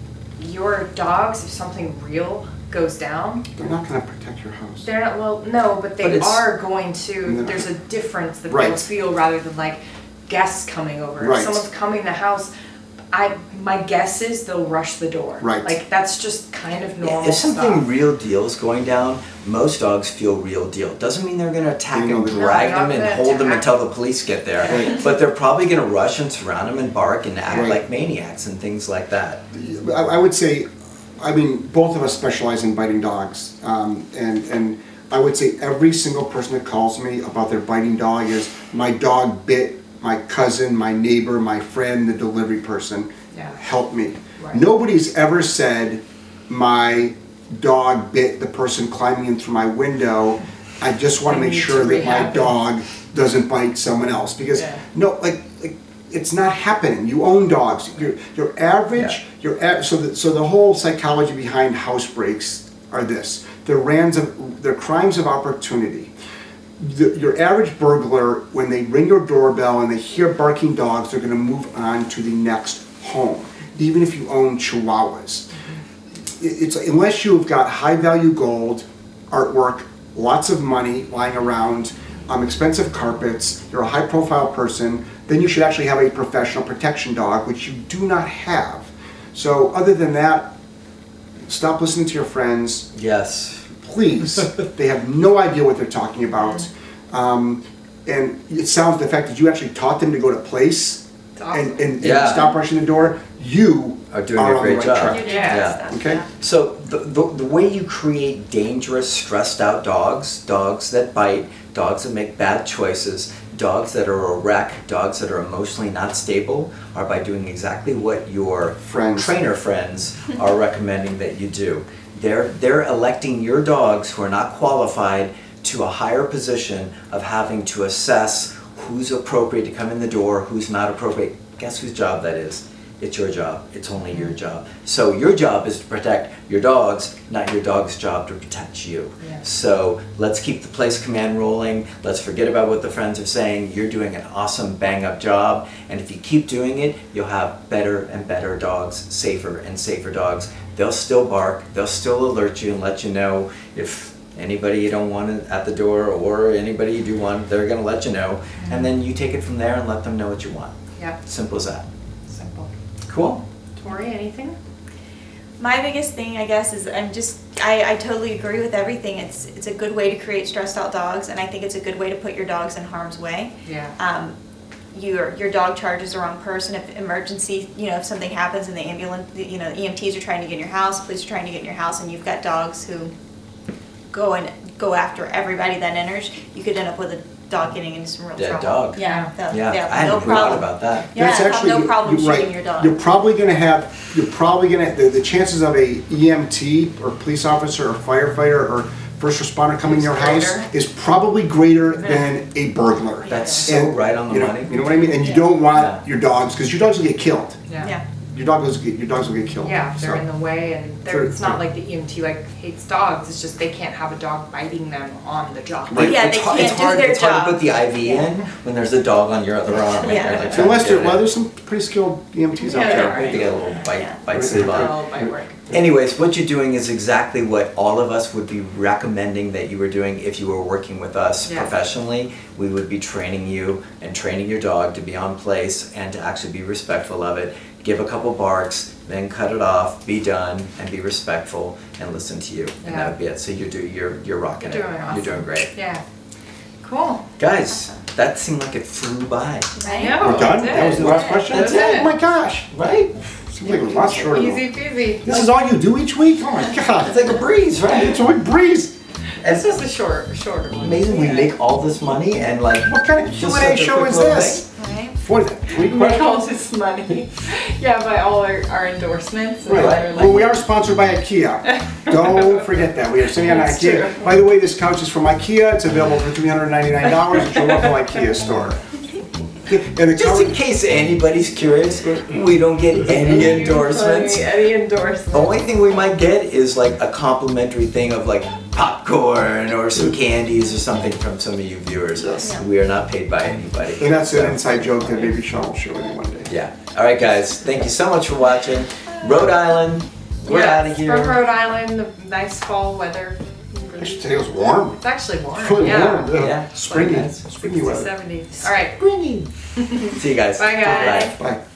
your dogs, if something real goes down, They're not going to protect your house. they're not, well, no, but they But it's- are going They're to, not. there's a difference that Right. they'll feel rather than like guests coming over. Right. If someone's coming to the house, I, my guess is they'll rush the door. Right. Like that's just kind of Yeah, normal if something stuff. real deal is going down, most dogs feel real deal. Doesn't mean they're gonna attack They know and they're drag not them and gonna hold them attack. until the police get there. Right. But they're probably gonna rush and surround them and bark and act Right. like maniacs and things like that. I, I would say, I mean, both of us specialize in biting dogs, um, and and I would say every single person that calls me about their biting dog is my dog bit my cousin, my neighbor, my friend, the delivery person. Yeah. Help me. Right. Nobody's ever said my dog bit the person climbing in through my window. I just want I to make need sure to that my rehab it." dog doesn't bite someone else because Yeah. no, like, like it's not happening. You own dogs. Your your average, your a- so the, so the whole psychology behind housebreaks are this: they're rans of they're crimes of opportunity. The, your average burglar, when they ring your doorbell and they hear barking dogs, they're going to move on to the next home, even if you own Chihuahuas. It- It's unless you've got high value gold, artwork, lots of money lying around, um, expensive carpets, you're a high profile person, then you should actually have a professional protection dog, which you do not have. So other than that, stop listening to your friends. Yes. Please, they have no idea what they're talking about. Um, and it sounds, the fact that you actually taught them to go to place It's awesome. and, and, and Yeah. stop rushing the door, you Are doing are a on great the right job. track. You're doing Yeah. that stuff, Okay. yeah. So the, the, the way you create dangerous, stressed out dogs, dogs that bite, dogs that make bad choices, dogs that are a wreck, dogs that are emotionally not stable, are by doing exactly what your Friends. trainer friends are recommending that you do. They're, they're electing your dogs who are not qualified to a higher position of having to assess who's appropriate to come in the door, who's not appropriate. Guess whose job that is? It's your job. It's only your job. So your job is to protect your dogs, not your dog's job to protect you. Yeah. So let's keep the place command rolling. Let's forget about what the friends are saying. You're doing an awesome bang up job. And if you keep doing it, you'll have better and better dogs, safer and safer dogs. They'll still bark. They'll still alert you and let you know if anybody you don't want at the door or anybody you do want, they're going to let you know. And then you take it from there and let them know what you want. Yep, Simple as that. simple. Cool. Tori, anything? My biggest thing, I guess, is I'm just I, I totally agree with everything. It's it's a good way to create stressed out dogs, and I think it's a good way to put your dogs in harm's way. Yeah. Um, your your dog charges the wrong person. If emergency, you know, if something happens and the ambulance, you know, E M Ts are trying to get in your house, police are trying to get in your house, and you've got dogs who go and go after everybody that enters, you could end up with a dog getting into some real Dead trouble. dog. Yeah, the- Yeah, yeah, I hadn't no thought problem. about that. Yeah, That's have actually, no problem you're shooting right. your dog. You're probably gonna have, you're probably gonna, the, the chances of a E M T or police officer or firefighter or first responder coming in your house Greater. is probably greater than a burglar. That's so And, right on the you know, money. You know what I mean? And you Yeah. don't want Yeah. your dogs, because your dogs will get killed. Yeah. Your dogs, will get- your dogs will get killed. Yeah, if they're So- in the way, and they're, Sure, it's not sure. like the E M T like hates dogs. It's just they can't have a dog biting them on the job. Right. Yeah, it's they hard, can't it's do hard, their it's hard job. to put the I V in when there's a dog on your other arm. and Yeah. you're, like, trying Unless to there, get well, it. there's some pretty skilled E M Ts out Yeah, there. there are. Maybe they get a little bite, Yeah. bite Right. sleeve on. Well, might work. Anyways, what you're doing is exactly what all of us would be recommending that you were doing if you were working with us Yeah. professionally. We would be training you and training your dog to be on place and to actually be respectful of it. Give a couple barks, then cut it off, be done, and be respectful and listen to you. And Yeah. that would be it. So you're, do, you're, you're rocking You're it. doing awesome. You're doing great. Yeah. Cool. Guys, that seemed like it flew by. Right? No, We're done? it That was the last did. question? That's Oh my it. gosh. Right? Seems like it was a lot shorter. though. Easy peasy. This is all you do each week? Oh my god. It's like a breeze, right? It's a breeze. This is a short, shorter one. Amazing we Yeah. make all this money and like What kind of just Q and A such a show quick is little this? Right? What is that? Three We make all questions? this money. Yeah, by all our, our endorsements. And Right. they're Well, like- we are sponsored by IKEA. Don't forget that. We are sitting on That's IKEA. true. By the way, this couch is from IKEA. It's available for three hundred ninety-nine dollars at your local IKEA store. And the Just cover, in case anybody's curious, we don't get any endorsements. Any endorsements. The only thing we might get is like a complimentary thing of like popcorn or some candies or something from some of you viewers. Yes. We are not paid by anybody. and that's So, an inside joke that maybe Sean will share with you one day. Yeah. All right, guys. Thank you so much for watching. Rhode Island. We're Yeah, out of it's here. From Rhode Island, the nice fall weather. Actually, today was warm. It's actually warm. Really yeah. warm. Yeah. Springy. Like that. Springy weather. seventy. All right. See you guys. Bye, guys. Bye. Bye.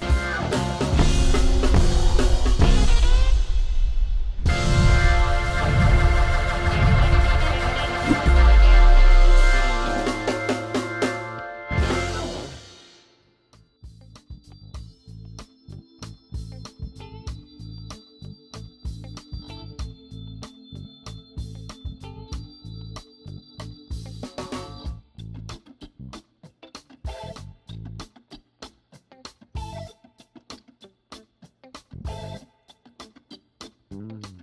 Mm.